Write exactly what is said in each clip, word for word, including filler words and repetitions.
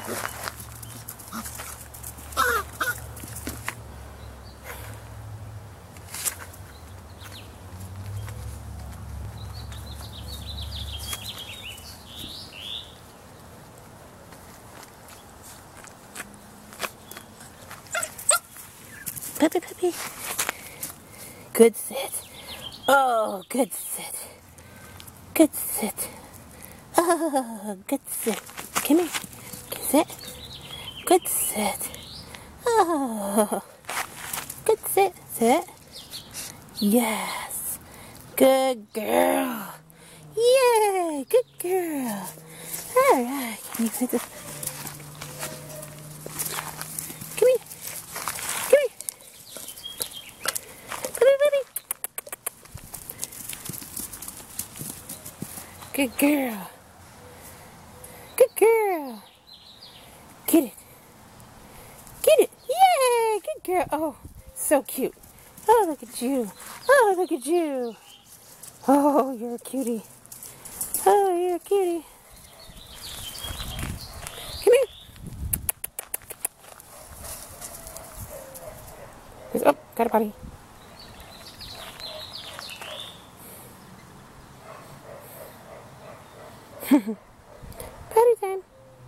Puppy, puppy. Good sit. Oh, good sit. Good sit. Oh, good sit. Come here. Good sit. Good sit. Oh, good sit. Sit. Yes. Good girl. Yeah, good girl. All right. Can you sit this? Come here. Come here. Puppy, puppy. Good girl. Good girl. Get it. Get it. Yeah, good girl. Oh, so cute. Oh, look at you. Oh, look at you. Oh, you're a cutie. Oh, you're a cutie. Come here. Oh, got a potty. Potty time.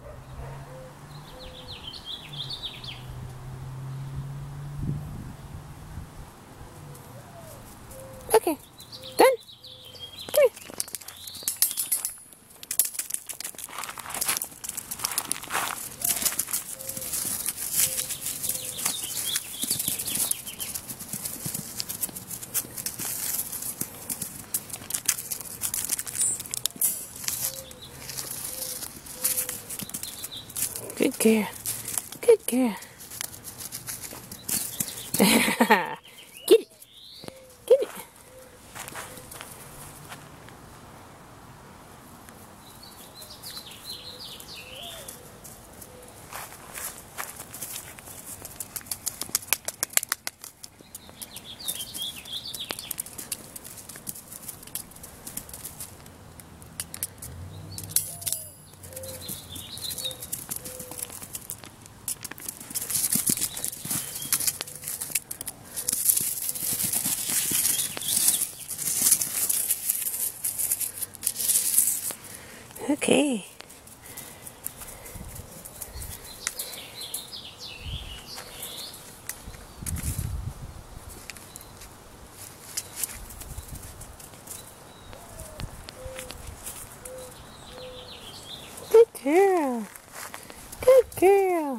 Okay, done. Come here. Good girl. Good girl. Get it. Get it. Okay. Good girl. Good girl.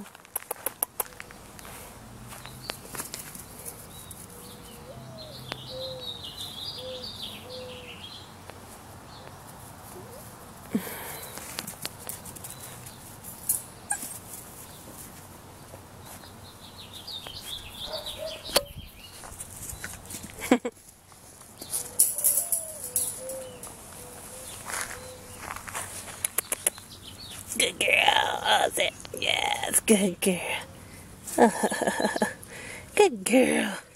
Good girl. Oh, sit. Yes, good girl. Good girl.